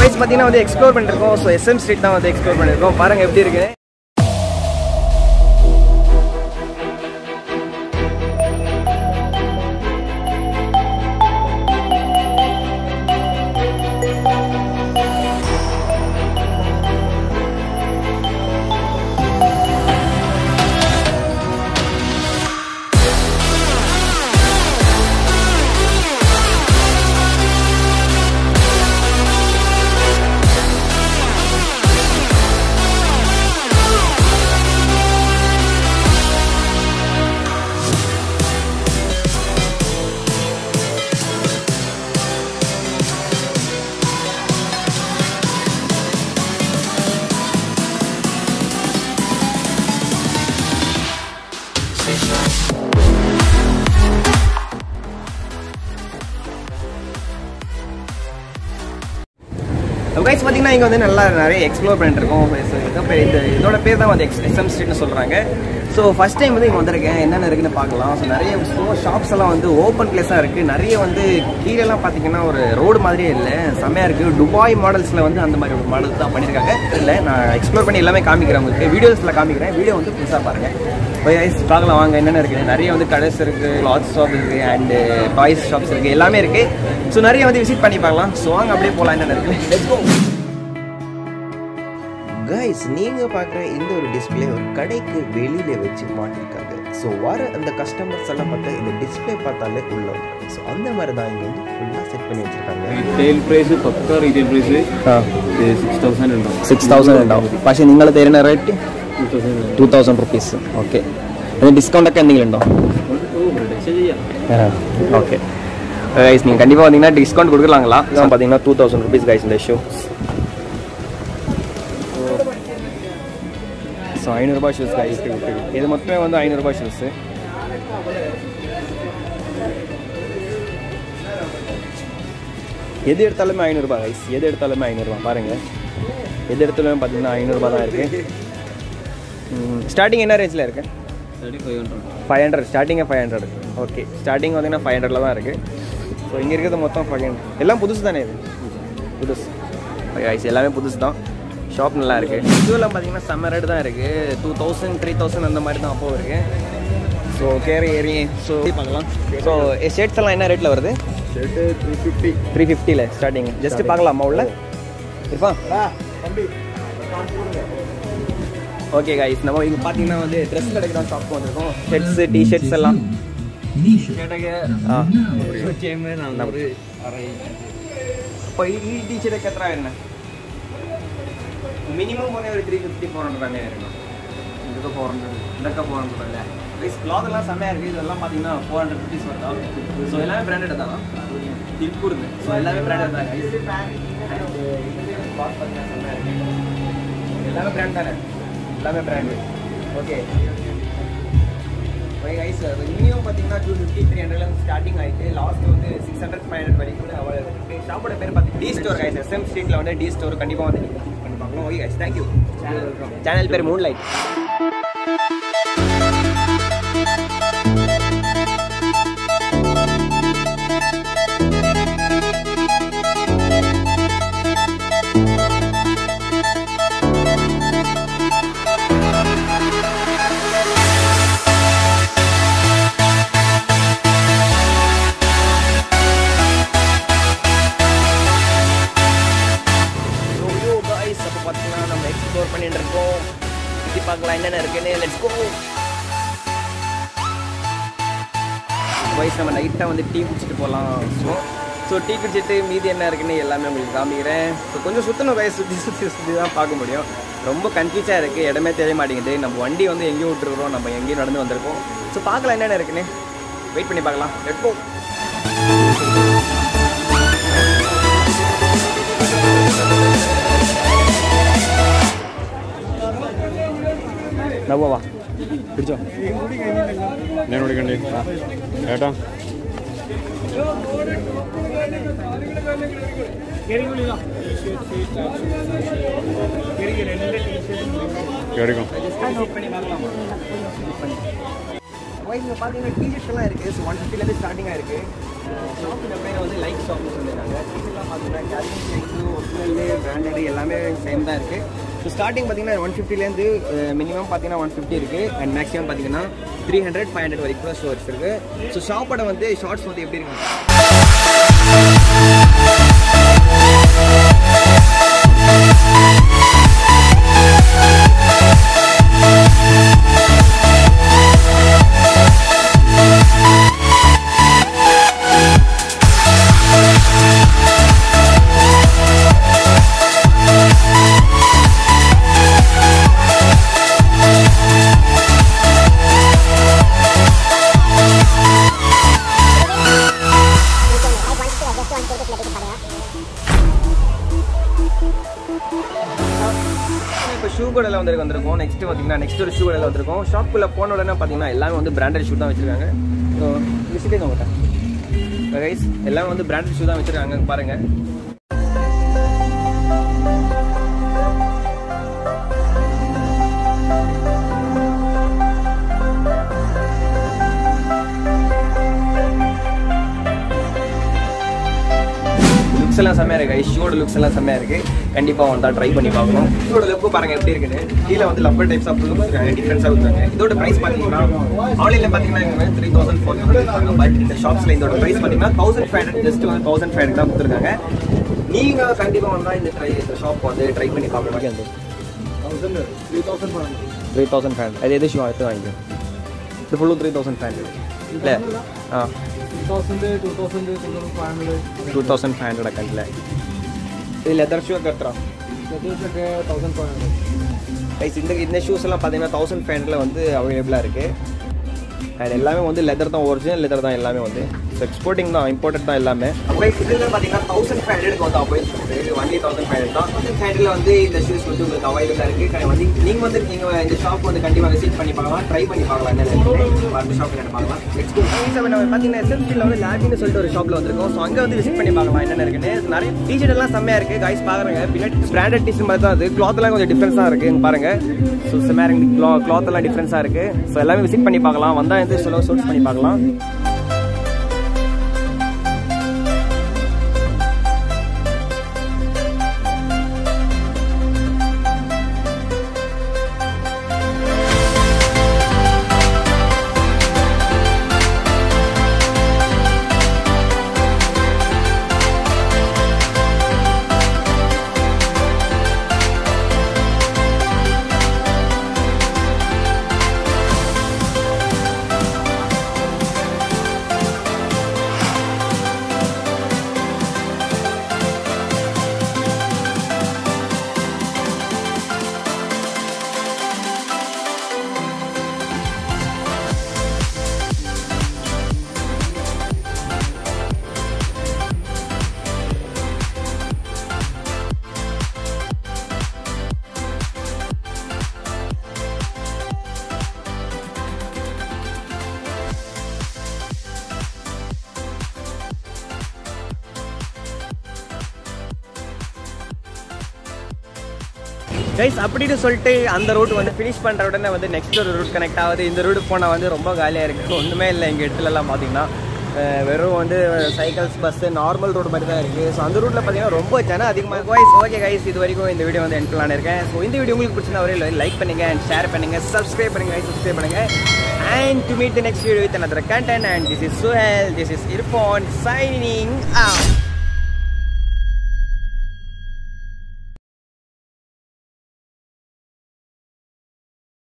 Guys பார்த்தீங்கன்னா வந்து explore பண்ணிருக்கோம். ஸோ SM ஸ்ட்ரீட் தான் வந்து எக்ஸ்ப்ளோர் பண்ணியிருக்கோம். பாருங்கள் எப்படி இருக்கு. கைஸ் பார்த்தீங்கன்னா இங்கே வந்து நல்லா நிறைய எக்ஸ்ப்ளோர் பண்ணிட்டுருக்கோம். இதோட பேர் தான் வந்து SM ஸ்ட்ரீட்னு சொல்கிறாங்க. ஸோ ஃபஸ்ட் டைம் வந்து இங்கே வந்திருக்கேன். என்னென்ன இருக்குன்னு பார்க்கலாம். ஸோ நிறைய ஷாப்ஸ் எல்லாம் வந்து ஓப்பன் பிளேஸாக இருக்குது. நிறைய வந்து கீழெல்லாம் பார்த்தீங்கன்னா ஒரு ரோடு மாதிரியே இல்லை, செம்மையாக இருக்குது. துபாய் மாடல்ஸில் வந்து அந்த மாதிரி ஒரு மாடல் தான் பண்ணியிருக்காங்க. இல்லை நான் எக்ஸ்ப்ளோர் பண்ணி எல்லாமே காமிக்கிறேன் உங்களுக்கு, வீடியோஸில் காமிக்கிறேன். வீடியோ வந்து புதுசாக பாருங்கள். கைஸ் பார்க்கலாம் வாங்க என்னென்ன இருக்குது. நிறைய வந்து கடைஸ் இருக்குது, கிளாத் ஷாப் இருக்குது, அண்டு டாய்ஸ் ஷாப்ஸ் இருக்குது, எல்லாமே இருக்குது. ஸோ நிறைய வந்து விசிட் பண்ணி பார்க்கலாம். ஸோ வாங்க அப்படியே போகலாம் என்னென்ன இருக்குது. Let's go. கைஸ் நீங்கள் பார்க்குற இந்த ஒரு டிஸ்பிளே ஒரு கடைக்கு வெளியில் வச்சு மாட்டிருக்காங்க. ஸோ வர அந்த கஸ்டமர்ஸ் எல்லாம் பார்த்தா இந்த டிஸ்பிளே பார்த்தாலே உள்ள வந்துருக்காங்க. ஸோ அந்த மாதிரி தான் இங்கே வந்து ஃபுல்லாக செட் பண்ணி வச்சுருக்காங்க. റീറ്റെയിൽ പ്രൈസ് പക്ക റീറ്റെയിൽ പ്രൈസ് 6000 ഉണ്ടാവും. 6000 ഉണ്ടാവും. പക്ഷേ നിങ്ങൾ തരുന്ന റേറ്റ് 2000 റുപ്പീസ്. ഓക്കെ, അതിന് ഡിസ്കൗണ്ട് ഒക്കെ എന്തെങ്കിലും ഉണ്ടോ? ஓகே கைஸ், நீங்கள் கண்டிப்பாக வந்தீங்கன்னா டிஸ்கவுண்ட் கொடுக்கலாங்களா? பார்த்தீங்கன்னா 2000 ருபீஸ் கைஸ் இந்த ஷூ. ஸோ 500 ரூபாய் ஷூஸ் கைஸ். இது மொத்தமே வந்து 500 ரூபாய் ஷூஸு. எது எடுத்தாலுமே 500 ரூபாய் கைஸ், எது எடுத்தாலுமே 500 ரூபாய். பாருங்கள், எது எடுத்தாலுமே பார்த்தீங்கன்னா 500 ரூபாய் தான் இருக்குது. ஸ்டார்டிங் என்ன ரேஞ்சில் இருக்குது? 500. ஸ்டார்டிங்கே 500. ஓகே, ஸ்டார்டிங் பார்த்தீங்கன்னா 500ல் தான் இருக்குது. ஸோ இங்கே இருக்கிறது மொத்தம் 500. எல்லாம் புதுசு தானே? இது புதுசு கைஸ், எல்லாமே புதுசு தான். ஷாப் நல்லா இருக்குது. இதுவெல்லாம் பார்த்தீங்கன்னா செம்ம ரேட்டு தான் இருக்குது. 2000 3000 அந்த மாதிரி தான் அப்போ இருக்குது. ஸோ கேரி ஏறி ஸோ பார்க்கலாம். ஸோ ஷர்ட்ஸ் எல்லாம் என்ன ரேட்டில் வருது? ஷர்ட்டு 350. 350ல ஸ்டார்டிங். ஜஸ்ட்டு பார்க்கலாமா உள்ள இருப்பா? ஓகே கைஸ், நம்ம இங்கே பார்த்தீங்கன்னா வந்து ட்ரெஸ் கிடைக்கிற ஷாப் வந்திருக்கோம். ஷர்ட்ஸு டிஷர்ட்ஸ் எல்லாம். இப்போ ഈ ടീഷർട്ടൊക്കെ എത്ര വരുന്നത്? മിനിമം പോണേ ഒരു 350-400 തന്നെ ആയിരുന്നു. ഇതൊക്കെ 400, ഇതൊക്കെ 400 അല്ലേ? ப்ளீஸ் கிளாத் எல்லாம் செம்மையாக இருக்குது. இதெல்லாம் பார்த்தீங்கன்னா 400 ருபீஸ் வருதா? ஸோ எல்லாமே பிராண்டட் தான். திருப்பூருது. ஸோ எல்லாமே பிராண்டட் தான். கிளாத் பார்த்தீங்கன்னா செம்மையாக இருக்குது. எல்லாமே பிராண்ட் தானே? எல்லாமே பிராண்டு. ஓகே கைஸ், மினிமம் பார்த்தீங்கன்னா 250-300 ஸ்டார்டிங் ஆகிட்டு லாஸ்ட் வந்து 600-500 வரைக்கும் அவ்வளோ. ஷாப்போட பேர் பார்த்து டி ஸ்டோர் கைஸ். SM ஸ்ட்ரீட்டில் வந்து டி ஸ்டோர் கண்டிப்பாக வந்து நீங்கள் விசிட் பண்ணி பார்க்கலாம். Okay guys, thank you. சேனல் பேர் மூன்லைட். எக்ஸ்ப்ளோர் பண்ணிட்டு இருக்கோம். சுற்றி பார்க்கலாம் என்னென்ன இருக்குன்னு. Let's go. வயசு நம்ம நைட்டாக வந்து டீ குடிச்சிட்டு போகலாம். ஸோ டீ குடிச்சிட்டு மீதி என்ன இருக்குன்னு எல்லாமே உங்களுக்கு காமிக்கிறேன். ஸோ கொஞ்சம் சுற்றணும் வயசு, சுற்றி தான் பார்க்க முடியும். ரொம்ப கன்ஃபியூஸாக இருக்குது, இடமே தெரிய மாட்டேங்குது. நம்ம வண்டி வந்து எங்கேயும் விட்டுருக்குறோம், நம்ம எங்கேயும் நடந்து வந்திருக்கோம். ஸோ பார்க்கலாம் என்னென்ன இருக்குன்னு. வெயிட் பண்ணி பார்க்கலாம். Let's go. നവ്വാ പിടിച്ചോ. ഞാൻ കുടിക്കണ്ടേ ഏട്ടാ? கேரிக்கும். இங்கே பார்த்தீங்கன்னா டிஷர்ட்ஸ் எல்லாம் இருக்குது. ஸோ 150லேருந்து ஸ்டார்டிங்காக இருக்குது. ஷாப்பில் பேர் வந்து லைக் ஷாப்னு சொல்லியிருக்காங்க. டிஷர்ட்லாம் பார்த்தீங்கன்னா கேரிங் சைஸு ஒரு ஒரிஜினல் பிராண்டட் எல்லாமே சேம் தான் இருக்குது. ஸோ ஸ்டார்டிங் பார்த்தீங்கன்னா 150லேருந்து மினிமம் பார்த்தீங்கன்னா 150 இருக்குது. அண்ட் மேக்ஸிமம் பார்த்தீங்கன்னா 300, 500 வரைக்கும் தான் ஸ்டோர்ஸ் இருக்குது. ஸோ ஷாப்போட வந்து ஷார்ட்ஸ் வந்து எப்படி இருக்கு இப்போ ஷூ கடையில் வந்திருக்கோம். நெக்ஸ்ட் ஒரு ஷூ கடையில் வந்திருக்கோம். ஷாப்புக்குள்ளே போன உடனே பார்த்தீங்கன்னா எல்லாமே வந்து பிராண்டட் ஷூ தான் வச்சுருக்காங்க. ஸோ விசிட்டே உங்கள்கிட்ட கைஸ் எல்லாமே வந்து பிராண்டட் ஷூ தான் வச்சுருக்காங்க பாருங்கள். லுக்ஸ் எல்லாம் செம்மையாக இருக்குது. ஷூவோட லுக்ஸ் எல்லாம் செம்மையாக இருக்குது. கண்டிப்பாக வந்தால் ட்ரை பண்ணி பார்க்கணும். ஷூவோட லுக்கு பாருங்கள் எப்படி இருக்குன்னு. கீழே வந்து லப்பர் டைப்ஸ் ஆஃப் கொடுத்துருக்காங்க, டிஃப்ரென்ஸாக கொடுத்தாங்க. இதோட ப்ரைஸ் பார்த்தீங்கன்னா ஆன்லைனில் பார்த்தீங்கன்னா இங்கே 3000, 4000. பட் இந்த ஷாப்ஸில் இதோட ப்ரைஸ் பார்த்தீங்கன்னா 1500, ஜஸ்ட் வந்து 1500 தான் கொடுத்துருக்காங்க. நீங்கள் கண்டிப்பாக வந்தால் இந்த ஷாப் வந்து ட்ரை பண்ணி பார்க்கணும். 3500. அது எது ஷூ எடுத்து வாங்கிக்கணும். இது ஃபுல்லும் 3500 இல்லை? 2500 அக்கௌண்ட்டில். இது லெதர் ஷூ கட்டுறா கைஸ். இந்த ஷூஸ் எல்லாம் பார்த்தீங்கன்னா 1500 வந்து அவைலபிளாக இருக்குது. அண்ட் எல்லாமே வந்து லெதர் தான், ஒரிஜினல் லெதர் தான் எல்லாமே வந்து. ஸோ எக்ஸ்போர்ட்டிங் தான், இம்போர்ட்டட் தான் எல்லாமே. அப்போ இதில் பார்த்தீங்கன்னா 1500 வந்து அவைல் ஒன்லி 1500 தான். 1500 வந்து இந்த ஷூஸ் வந்து உங்களுக்கு அவைலபிளாக இருக்குது. வந்து நீங்கள் இந்த ஷாப் வந்து கண்டிப்பாக விசிட் பண்ணி பார்க்கலாம், ட்ரை பண்ணி பார்க்கலாம். என்ன ஷாப் என்ன பார்க்கலாம். நெக்ஸ்ட் நம்ம பார்த்தீங்கன்னா எஸ்எம்சியில் வந்து லேபின்னு சொல்லிட்டு ஒரு ஷாப்பில் வந்திருக்கோம். ஸோ அங்கே வந்து விசிட் பண்ணி பார்க்கலாம் என்னென்ன இருக்குன்னு. நிறைய டிஷர்ட் எல்லாம் செம்மையாக இருக்குது கைஸ். பார்க்குறேங்க பின்னாடி பிராண்டட் டிஷர்ட் மாதிரி தான் அது. கிளாத்லாம் கொஞ்சம் டிஃப்ரென்ஸாக இருக்குது பாருங்கள். ஸோ செம்மையாக கிளாத் எல்லாம் டிஃப்ரென்ஸாக இருக்குது. ஸோ எல்லாமே விசிட் பண்ணி பார்க்கலாம். வந்தால் வந்து சோர்ஸ் பண்ணி பார்க்கலாம். கைஸ் அப்படின்னு சொல்லிட்டு அந்த ரூட் வந்து ஃபினிஷ் பண்ணுற உடனே வந்து நெக்ஸ்ட் ஒரு ரூட் கனெக்ட் ஆகுது. இந்த ரூட் போனால் வந்து ரொம்ப காலியாக இருக்குது. ஒன்றுமே இல்லை எங்கள் இடத்துலலாம் பார்த்தீங்கன்னா. வெறும் வந்து சைக்கிள்ஸ், பஸ்ஸு, நார்மல் ரோடு மாதிரி தான் இருக்குது. ஸோ அந்த ரூட்டில் பார்த்தீங்கன்னா ரொம்ப ஜனம் அதிகமாக. கைஸ் ஓகே கைஸ், இது வரைக்கும் இந்த வீடியோ வந்து எண்ட் பண்ணலான்னு இருக்கேன். ஸோ இந்த வீடியோ உங்களுக்கு பிடிச்சிருந்தா ஒரே லைக் பண்ணுங்கள் அண்ட் ஷேர் பண்ணுங்கள், சப்ஸ்கிரைப் பண்ணுங்கள், சப்ஸ்கிரைப் பண்ணுங்கள். And to meet the next video with another content, and this is Suhail, this is Irfan signing out.